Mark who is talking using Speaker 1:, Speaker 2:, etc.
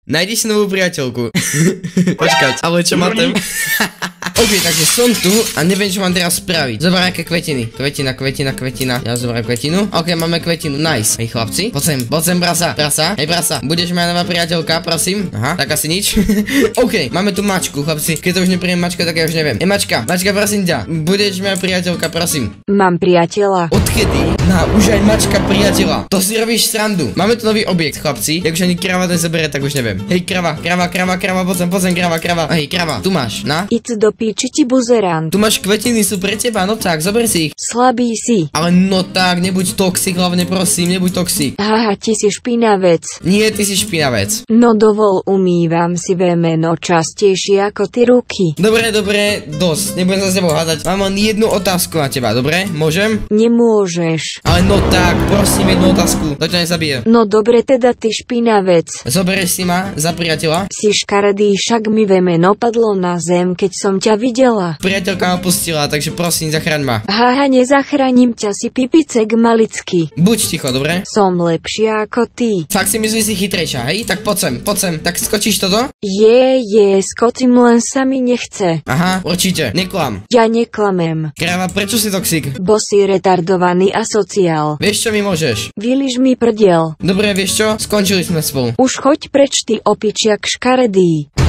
Speaker 1: Najdi si novú priateľku. Počkať, ale čo má tam? OK, takže som tu a neviem, čo mám teraz spraviť. Zober aké kvetiny. Kvetina. Ja zoberiem kvetinu. OK, máme kvetinu, nice. Hej chlapci, poď sem, brasa. Hej brasa, budeš moja nová priateľka, prosím. Aha, tak asi nič. OK, máme tu mačku, chlapci. Keď to už nepríjem mačka, tak ja už neviem. Mačka, prosím ťa. Budeš moja priateľka, prosím.
Speaker 2: Mám priateľa.
Speaker 1: Odkedy? Už aj mačka priateľa. To si robíš srandu. Máme tu nový objekt, chlapci. Jak už ani krava nezabere, tak už neviem. Hej krava, poď sem, krava. Hej krava, tu máš, na?
Speaker 2: Ic do píči ti buzerant.
Speaker 1: Tu máš kvetiny, sú pre teba, no tak, zober si ich.
Speaker 2: Slabý si.
Speaker 1: Ale no tak, nebuď toxik, hlavne prosím, nebuď toxik.
Speaker 2: Haha, ty si špinavec.
Speaker 1: Nie, ty si špinavec.
Speaker 2: No dovol, umývam si vemeno častejšie ako ty ruky.
Speaker 1: Dobre, dosť, nebudem sa s tebou hádať. Mám len jednu otázku na teba, dobre? Môžem?
Speaker 2: Nemôžeš.
Speaker 1: Ale no tak, prosím, jednu otázku, to ťa nezabije.
Speaker 2: No dobre, teda ty špinavec.
Speaker 1: Zoberieš si ma za priateľa?
Speaker 2: Si škaredý, však mi vemeno padlo na zem, keď som ťa videla.
Speaker 1: Priateľka ma pustila, takže prosím, zachraň ma.
Speaker 2: Haha, nezachránim ťa, si pipicek malický.
Speaker 1: Buď ticho, dobre?
Speaker 2: Som lepšia ako ty.
Speaker 1: Fakt si myslíš, si chytrejšia, hej? Tak poď sem, tak skočíš toto?
Speaker 2: Skočím, len sa mi nechce.
Speaker 1: Aha, určite, neklam.
Speaker 2: Ja neklamem.
Speaker 1: Kráva, prečo si toxik?
Speaker 2: Bo si retardovaný asociál.
Speaker 1: Vieš čo mi môžeš?
Speaker 2: Vyliž mi prdiel.
Speaker 1: Dobre, vieš čo? Skončili sme spolu.
Speaker 2: Už choď preč, ty opičiak škaredý.